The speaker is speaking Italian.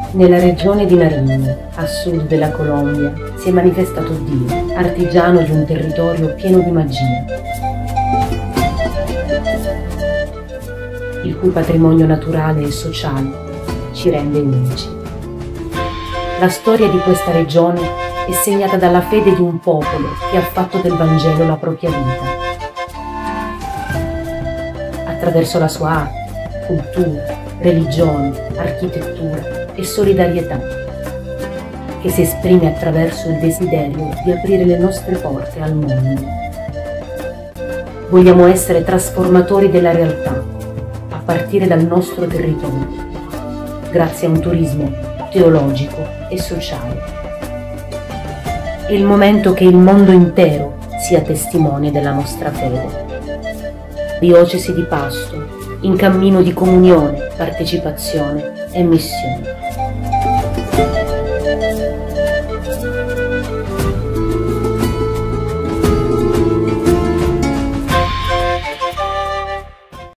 Nella regione di Nariño, a sud della Colombia, si è manifestato Dio, artigiano di un territorio pieno di magia, il cui patrimonio naturale e sociale ci rende unici. La storia di questa regione è segnata dalla fede di un popolo che ha fatto del Vangelo la propria vita. Attraverso la sua arte, cultura, religione, architettura e solidarietà, che si esprime attraverso il desiderio di aprire le nostre porte al mondo. Vogliamo essere trasformatori della realtà, a partire dal nostro territorio, grazie a un turismo teologico e sociale. È il momento che il mondo intero sia testimone della nostra fede. Diocesi di Pasto, in cammino di comunione, partecipazione e missione.